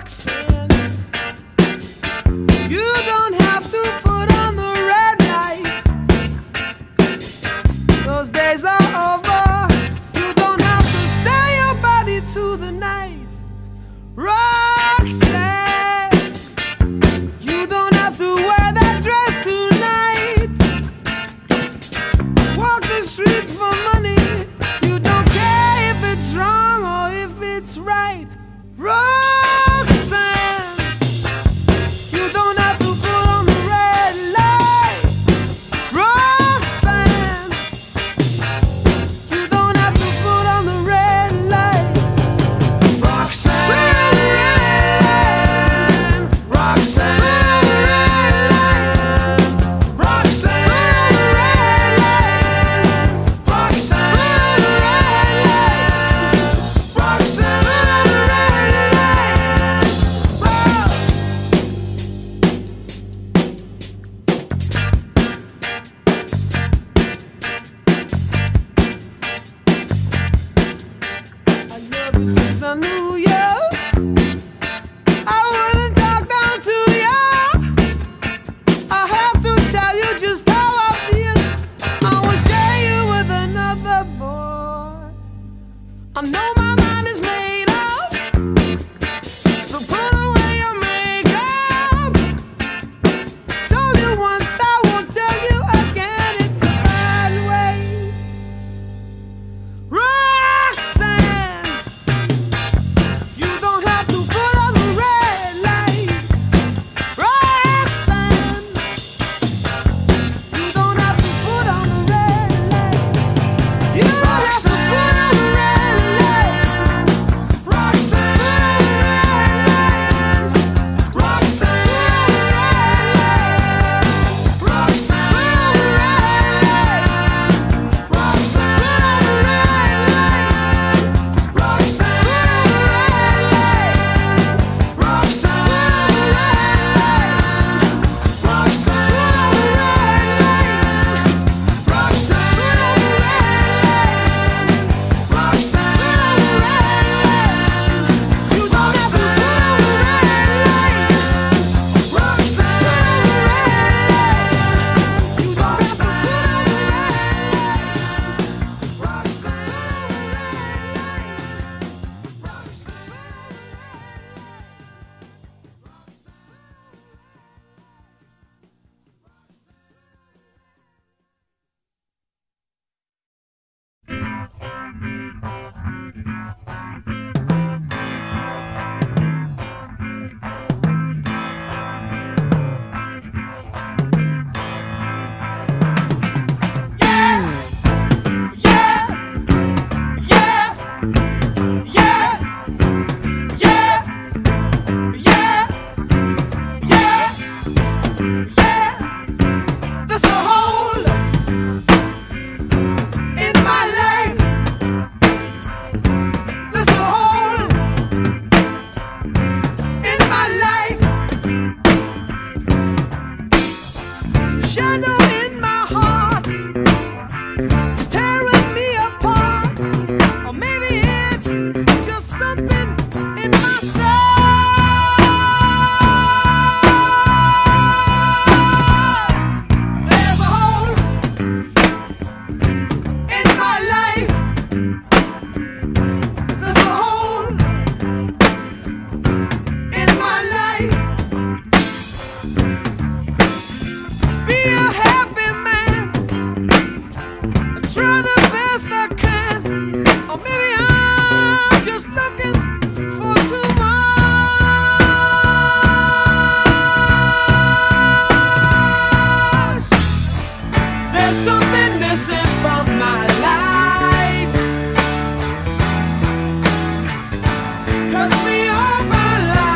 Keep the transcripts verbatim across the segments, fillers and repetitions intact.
Roxanne, you don't have to put on the red light. Those days are over. You don't have to sell your body to the night. Roxanne, you don't have to wear that dress tonight. Walk the streets for money. You don't care if it's wrong or if it's right. Roxanne, you don't have to put on the red light. Roxanne, you don't have to put on the red light. Roxanne, Roxanne, Roxanne, Roxanne, since I knew you, I wouldn't talk down to you. I have to tell you just how I feel. I won't share you with another boy. I know my mind is made up, so put away your makeup. Told you once, I won't tell you again. It's the bad way. Roxanne, you don't have to put on the red light. Roxanne, you don't have to put on the red light. You don't have to put on the red light. Roxanne, Roxanne, there's a hole in my life. There's a hole in my life. Shadow in my heart is tearing me apart. Or maybe it's just something in my stars. There's a hole in my life. There's a hole in my life. Be a happy man and try the best I can. Or maybe I'm just looking for too much. There's something missing from my life. 'Cause me all my life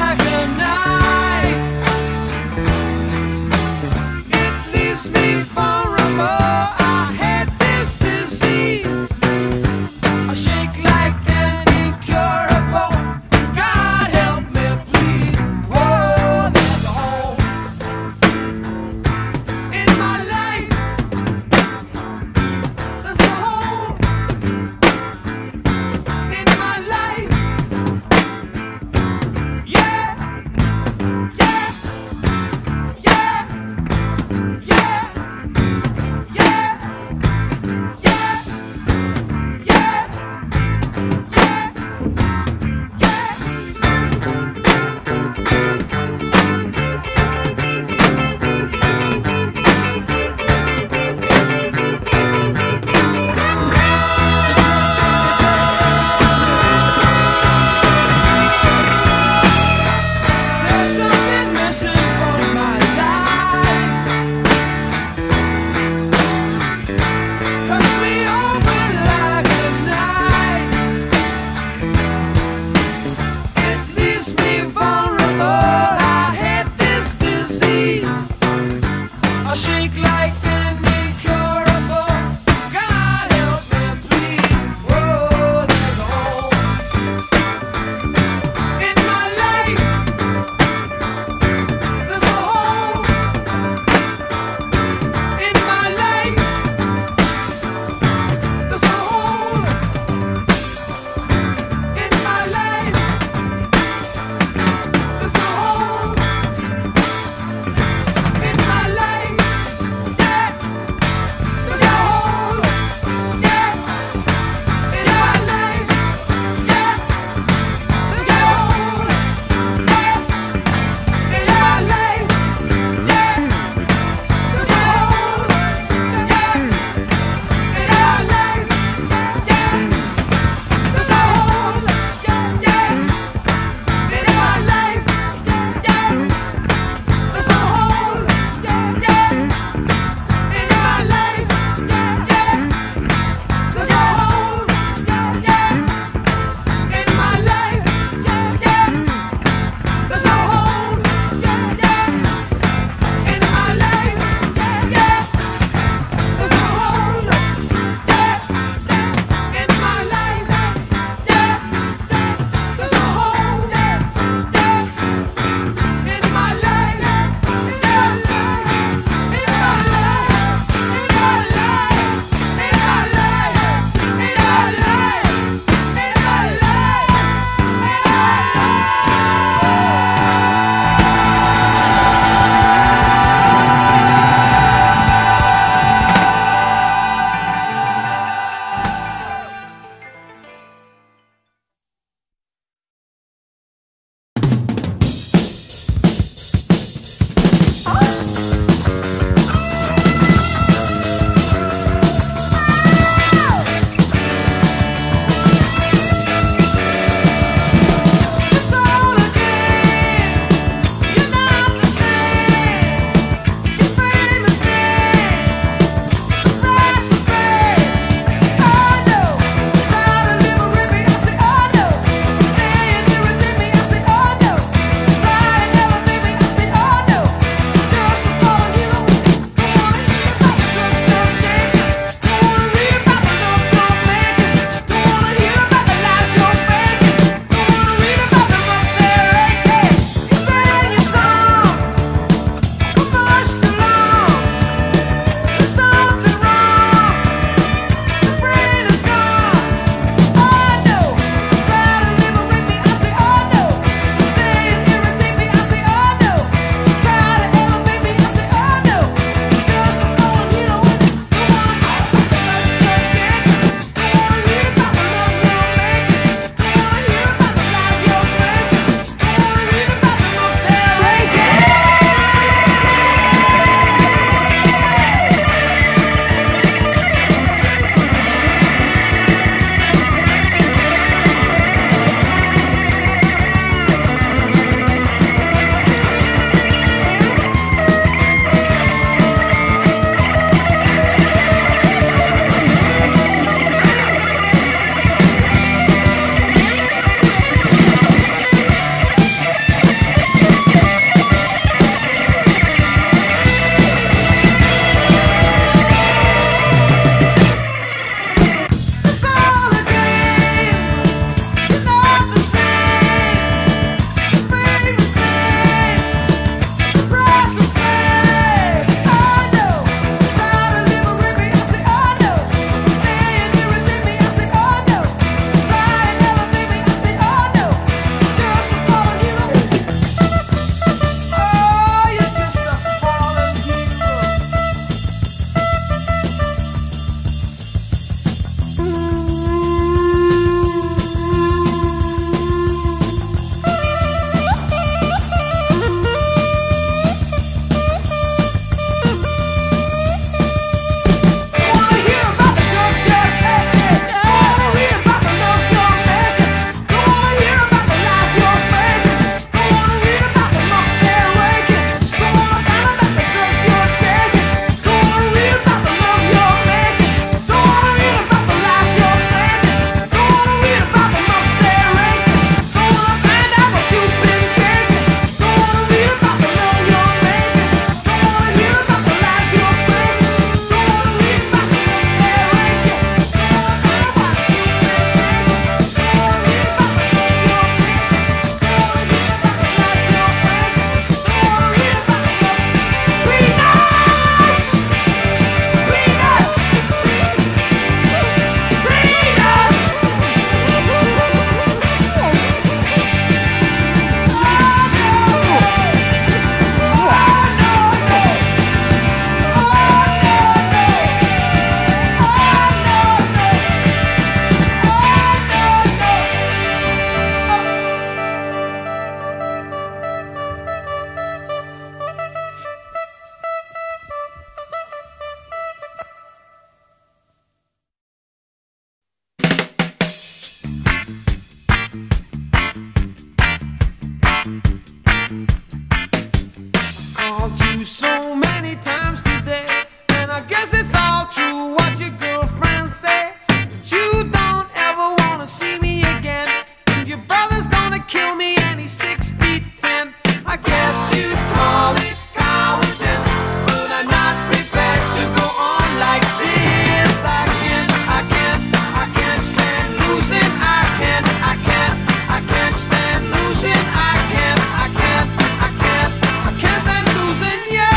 Called you so many times today, and I guess it's all true what your girlfriends say. That you don't ever wanna see me again, and your brother's gonna kill me and he's six feet ten. I guess you'd call it cowardice, but I'm not prepared to go on like this. I can't, I can't, I can't stand losing. I can't, I can't, I can't stand losing. I can't, I can't, I can't, I can't stand losing you.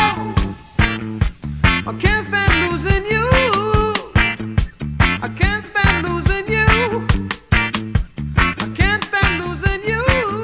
I can't stand losing you. I can't stand losing you. I can't stand losing you.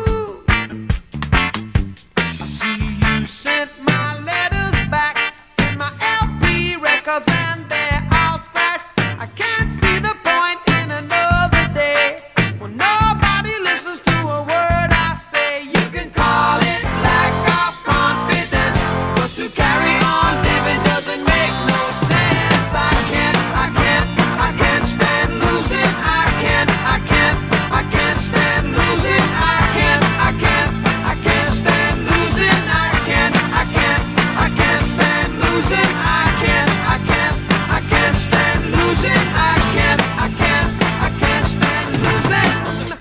I see you sent my letters back and my L P records, and they're all scratched. I can't see the point in another day when nobody listens to a word I say. You can call it lack of confidence, but to carry on living doesn't make no sense. I can't, I can't, I can't stand losing. I can't, I can't, I can't stand losing. I can't, I can't, I can't stand losing. I can't, I can't, I can't stand losing. I can't, I can't, I can't stand losing. I can't, I can't, I can't stand losing.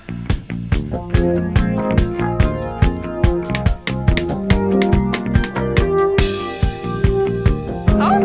Oh.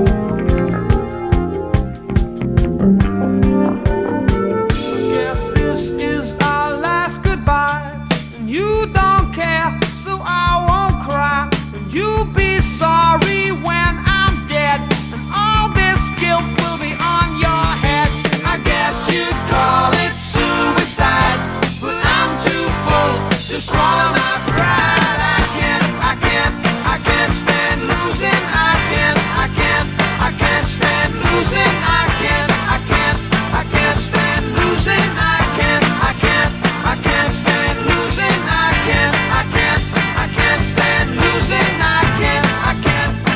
Guess this is our last goodbye, and you don't care, so I won't cry. And you'll be sorry when I'm dead, and all this guilt will be on your head. I guess you'd call it suicide, but I'm too full to swallow my pride. I can't, I can't, I can't stand losing. I can't, I can't, I can't stand losing. I can't, I can't, I can't stand losing. I can't, I can't, I can't stand losing. I can't, I can't, I can't stand losing. I can't, I can't.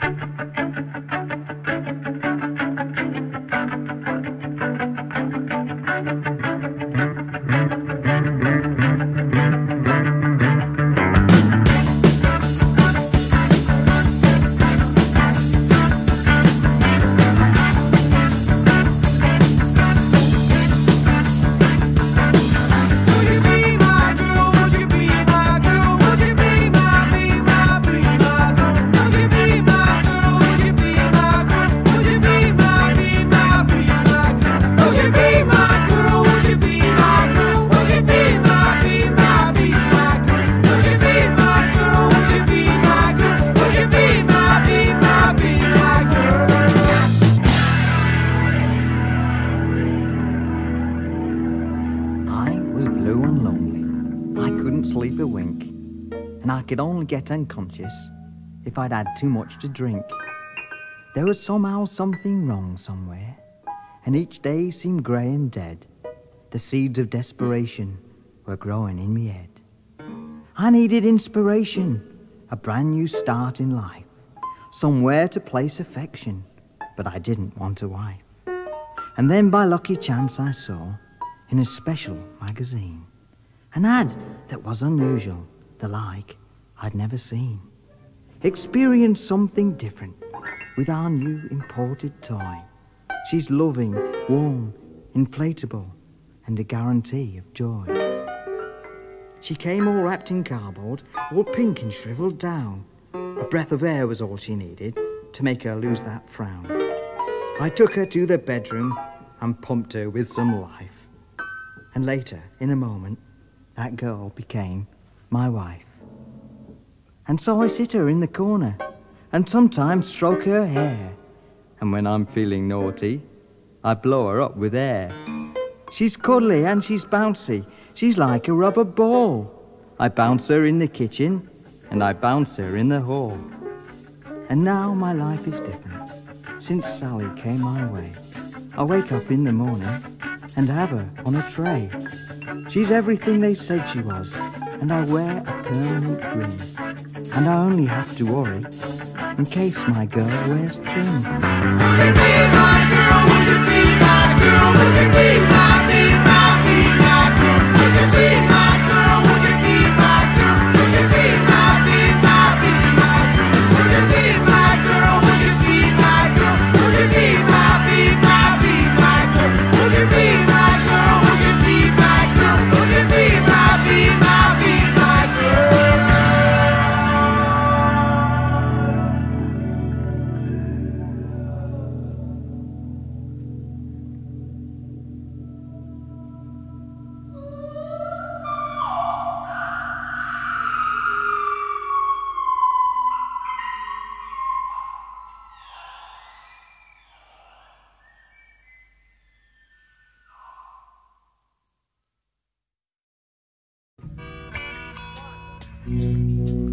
Sleep a wink, and I could only get unconscious if I'd had too much to drink. There was somehow something wrong somewhere, and each day seemed grey and dead. The seeds of desperation were growing in me head. I needed inspiration, a brand new start in life, somewhere to place affection, but I didn't want a wife. And then by lucky chance I saw, in a special magazine, an ad that was unusual, the like I'd never seen. Experience something different with our new imported toy. She's loving, warm, inflatable, and a guarantee of joy. She came all wrapped in cardboard, all pink and shriveled down. A breath of air was all she needed to make her lose that frown. I took her to the bedroom and pumped her with some life. And later, in a moment, that girl became my wife. And so I sit her in the corner and sometimes stroke her hair. And when I'm feeling naughty, I blow her up with air. She's cuddly and she's bouncy. She's like a rubber ball. I bounce her in the kitchen and I bounce her in the hall. And now my life is different since Sally came my way. I wake up in the morning and have her on a tray. She's everything they said she was, and I wear a permanent grin. And I only have to worry in case my girl wears thin. Would you be my girl? Would you be my girl? Would you be my, be my, be my girl? Would you be my girl? Would you be my girl? Would you be my, be my, be my girl? Would you be my girl? Would you be my girl? Would you be my, be my, be my girl? Would you be my girl? Would you be my girl? Would you be my, be my, be my girl? Mm-hmm.